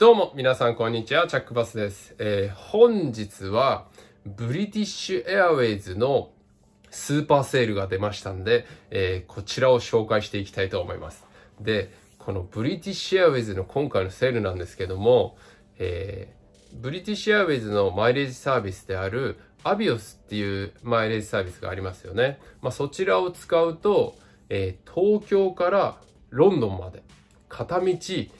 どうも皆さんこんにちは、チャックバスです。本日はブリティッシュエアウェイズのスーパーセールが出ましたんで、こちらを紹介していきたいと思います。で、このブリティッシュエアウェイズの今回のセールなんですけども、ブリティッシュエアウェイズのマイレージサービスであるアビオスっていうマイレージサービスがありますよね。そちらを使うと、東京からロンドンまで片道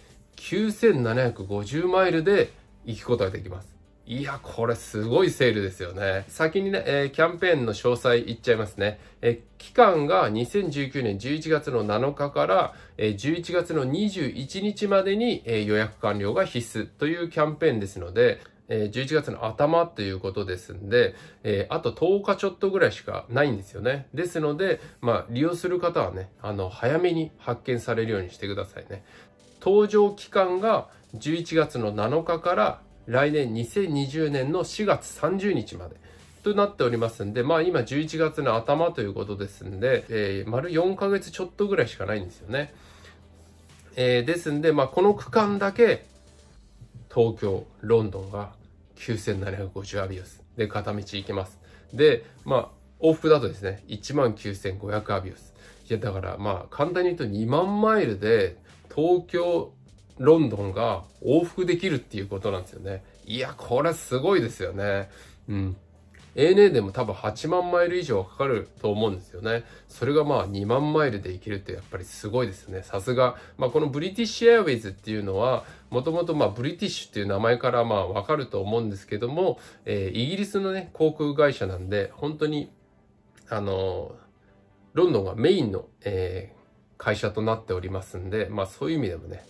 9750マイルで行くことができます。いや、これすごいセールですよね。先にね、キャンペーンの詳細言っちゃいますね。期間が2019年11月の7日から、11月の21日までに、予約完了が必須というキャンペーンですので、11月の頭ということですんで、あと10日ちょっとぐらいしかないんですよね。ですので、利用する方はね、早めに発見されるようにしてくださいね。搭乗期間が11月の7日から来年2020年の4月30日までとなっておりますんで、今11月の頭ということですんで、丸4ヶ月ちょっとぐらいしかないんですよね。ですんで、この区間だけ東京、ロンドンが9750アビオスで片道行きます。で、往復だとですね、19500アビオス。いや、だから簡単に言うと2万マイルで東京、ロンドンが往復できるっていうことなんですよね。いや、これすごいですよね。ANA でも多分8万マイル以上かかると思うんですよね。それが2万マイルで行けるってやっぱりすごいですね。さすが。このブリティッシュエアウェイズっていうのは、もともとブリティッシュっていう名前からわかると思うんですけども、イギリスのね、航空会社なんで、本当に、ロンドンがメインの、会社となっておりますんで、そういう意味でもね、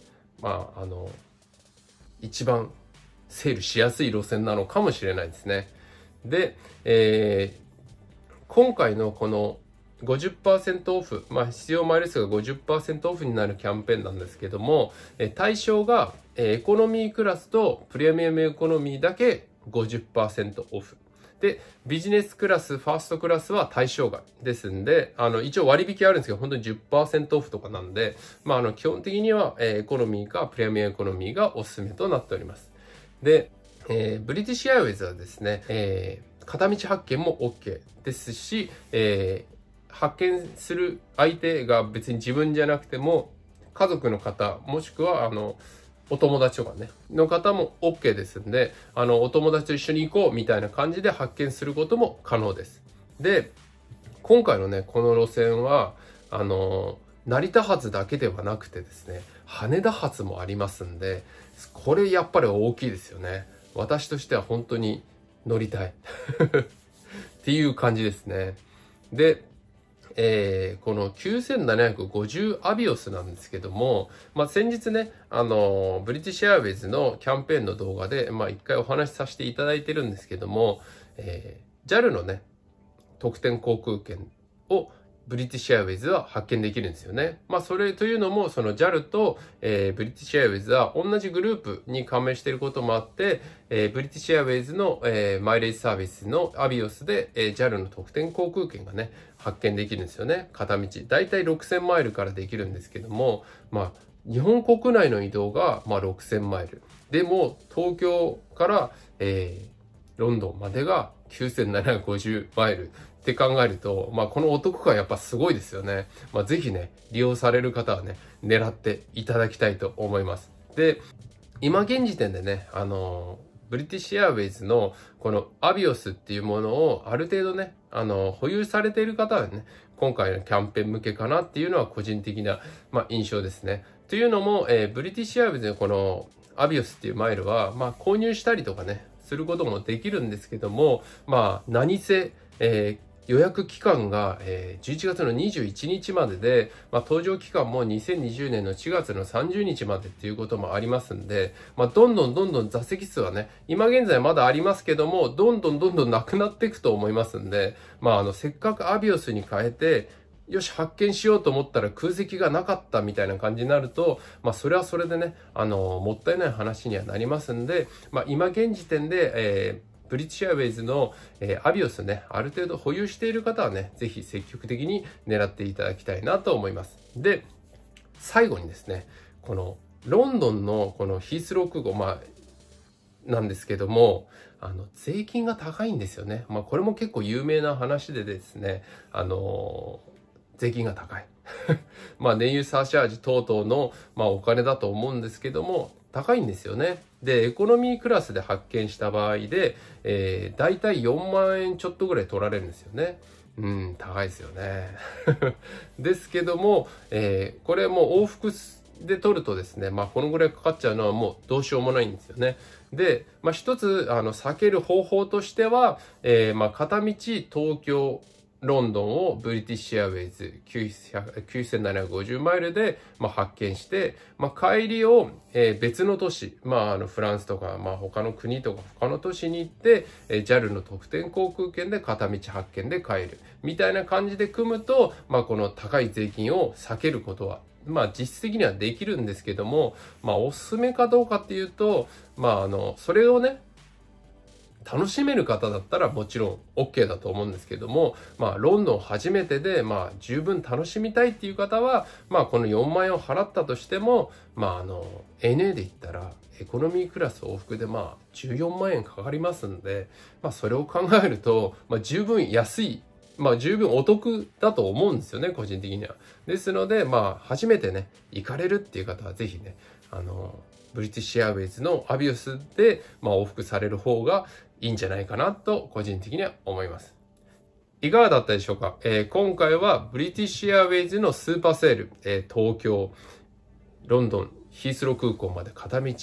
一番セールしやすい路線なのかもしれないですね。で、今回のこの50% オフ、必要マイル数が 50% オフになるキャンペーンなんですけども、対象がエコノミークラスとプレミアムエコノミーだけ 50% オフ。で、ビジネスクラス、ファーストクラスは対象外ですんで、一応割引あるんですけど、本当に 10% オフとかなんで、基本的にはエコノミーかプレミアムエコノミーがおすすめとなっております。で、ブリティッシュエアウェイズはですね、片道発券も OK ですし、発券する相手が別に自分じゃなくても、家族の方、もしくはお友達とかね、の方も OK ですんで、お友達と一緒に行こうみたいな感じで発券することも可能です。で、今回のね、この路線は、成田発だけではなくてですね、羽田発もありますんで、これやっぱり大きいですよね。私としては本当に乗りたいっていう感じですね。で、この9750アビオスなんですけども、先日ね、ブリティッシュエアウェイズのキャンペーンの動画で、一回お話しさせていただいてるんですけども、JAL のね、特典航空券をブリティッシュエアウェイズは発券できるんですよね。それというのも、その JAL と、ブリティッシュエアウェイズは同じグループに加盟していることもあって、ブリティッシュエアウェイズの、マイレージサービスのアビオスで、JAL の特典航空券がね、発券できるんですよね。片道。だいたい6000マイルからできるんですけども、日本国内の移動が、6000マイル。でも、東京から、ロンドンまでが9750マイル。って考えると、このお得感やっぱすごいですよね。ぜひね、利用される方はね、狙っていただきたいと思います。で、今現時点でね、ブリティッシュエアウェイズのこのアビオスっていうものをある程度ね、保有されている方はね、今回のキャンペーン向けかなっていうのは個人的な、印象ですね。というのも、ブリティッシュエアウェイズのこのアビオスっていうマイルは、購入したりとかね、することもできるんですけども、何せ、予約期間が11月の21日までで、搭乗期間も2020年の4月の30日までっていうこともありますんで、どんどん座席数はね、今現在まだありますけども、どんどんなくなっていくと思いますんで、せっかくアビオスに変えて、よし、発見しようと思ったら空席がなかったみたいな感じになると、それはそれでね、もったいない話にはなりますんで、今現時点で、ブリティッシュエアウェイズの、アビオスね、ある程度保有している方はね、ぜひ積極的に狙っていただきたいなと思います。で、最後にですね、このロンドンのこのヒースロー空港、なんですけども、税金が高いんですよね。これも結構有名な話でですね、税金が高い。燃油サーチャージ等々の、お金だと思うんですけども、高いんですよね。で、エコノミークラスで発見した場合で、だいたい4万円ちょっとぐらい取られるんですよね。高いですよね。ですけども、これもう往復で取るとですね、このぐらいかかっちゃうのはもうどうしようもないんですよね。で、一つ、避ける方法としては、片道東京、ロンドンをブリティッシュエアウェイズ9750マイルで、発見して、帰りを、別の都市、フランスとか、他の国とか他の都市に行って、JAL の特典航空券で片道発券で帰る。みたいな感じで組むと、この高い税金を避けることは実質的にはできるんですけども、おすすめかどうかっていうと、それをね、楽しめる方だったらもちろん OK だと思うんですけども、ロンドン初めてで、十分楽しみたいっていう方は、この4万円を払ったとしても、ANA で言ったら、エコノミークラス往復で14万円かかりますんで、それを考えると、十分安い、十分お得だと思うんですよね、個人的には。ですので、初めてね、行かれるっていう方はぜひね、ブリティッシュエアウェイズのアビオスで、往復される方がいいんじゃないかなと個人的には思います。いかがだったでしょうか。今回はブリティッシュエアウェイズのスーパーセール、東京、ロンドン、ヒースロー空港まで片道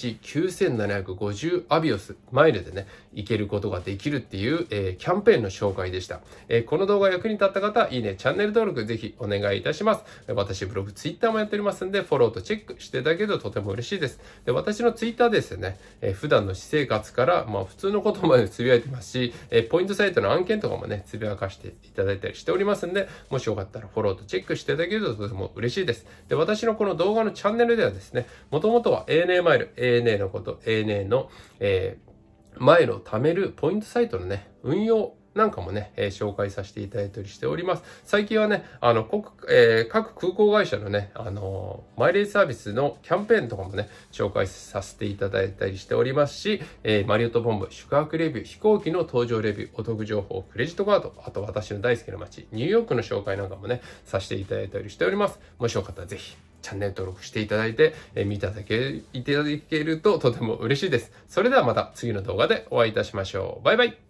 9750アビオスマイルでね、行けることができるっていう、キャンペーンの紹介でした。この動画役に立った方、いいね、チャンネル登録ぜひお願いいたします。私、ブログ、ツイッターもやっておりますんで、フォローとチェックしていただけるととても嬉しいです。で、私のツイッターですね、普段の私生活から、普通のことまでつぶやいてますし、ポイントサイトの案件とかもね、つぶやかしていただいたりしておりますんで、もしよかったらフォローとチェックしていただけるととても嬉しいです。で、私のこの動画のチャンネルではですね、もともとは ANA マイル、ANA のこと、ANA の、マイルを貯めるポイントサイトのね、運用なんかもね、紹介させていただいたりしております。最近はね、各空港会社のね、マイレージサービスのキャンペーンとかもね、紹介させていただいたりしておりますし、マリオットボンブ、宿泊レビュー、飛行機の搭乗レビュー、お得情報、クレジットカード、あと私の大好きな街、ニューヨークの紹介なんかもね、させていただいたりしております。もしよかったらぜひ、チャンネル登録していただいて、見ていただけるととても嬉しいです。それではまた次の動画でお会いいたしましょう。バイバイ。